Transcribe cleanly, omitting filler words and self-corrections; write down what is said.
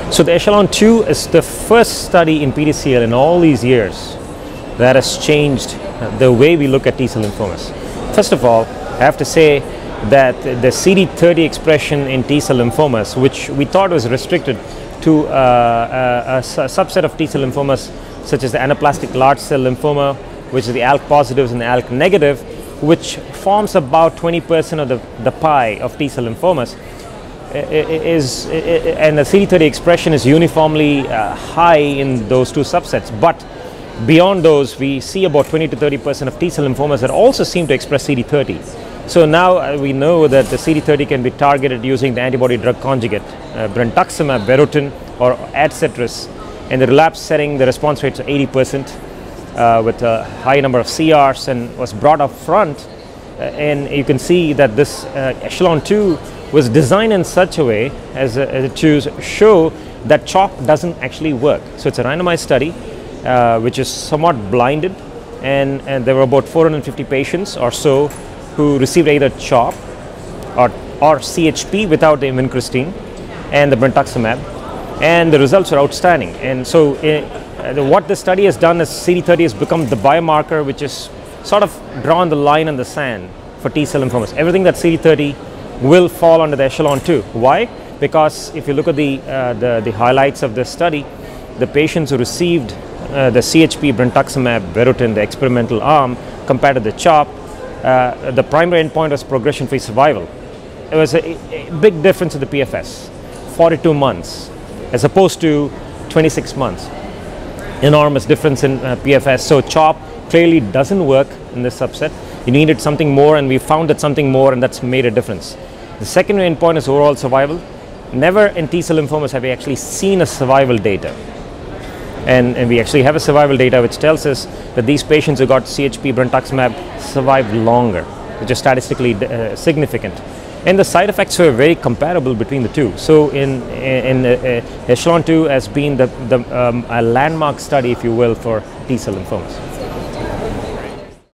So the ECHELON-2 is the first study in PTCL in all these years that has changed the way we look at T-cell lymphomas. First of all, I have to say that the CD30 expression in T-cell lymphomas, which we thought was restricted to a subset of T-cell lymphomas such as the anaplastic large cell lymphoma, which is the ALK positives and the ALK negative, which forms about 20% of the pie of T-cell lymphomas, and the CD30 expression is uniformly high in those two subsets. But beyond those, we see about 20 to 30% of T-cell lymphomas that also seem to express CD30. So now we know that the CD30 can be targeted using the antibody drug conjugate, brentuximab vedotin or Adcetris. In the relapse setting, the response rates are 80% with a high number of CRs, and was brought up front. And you can see that this ECHELON-2 was designed in such a way as to show that CHOP doesn't actually work. So it's a randomized study which is somewhat blinded, and there were about 450 patients or so who received either CHOP or CHP without the vincristine and the brentuximab, and the results are outstanding. And so what the study has done is CD30 has become the biomarker which is sort of drawn the line in the sand for T-cell lymphomas. Everything that CD30 will fall under the ECHELON-2. Why? Because if you look at the highlights of this study, the patients who received the CHP brentuximab vedotin, the experimental arm, compared to the CHOP, the primary endpoint was progression-free survival. It was a big difference in the PFS, 42 months as opposed to 26 months. Enormous difference in PFS. So CHOP clearly doesn't work in this subset. You needed something more, and we found that something more, and that's made a difference. The secondary endpoint is overall survival. Never in T-cell lymphomas have we actually seen a survival data. And we actually have a survival data which tells us that these patients who got CHP brentuximab survived longer, which is statistically significant. And the side effects were very comparable between the two. So in ECHELON-2 has been a landmark study, if you will, for T-cell lymphomas.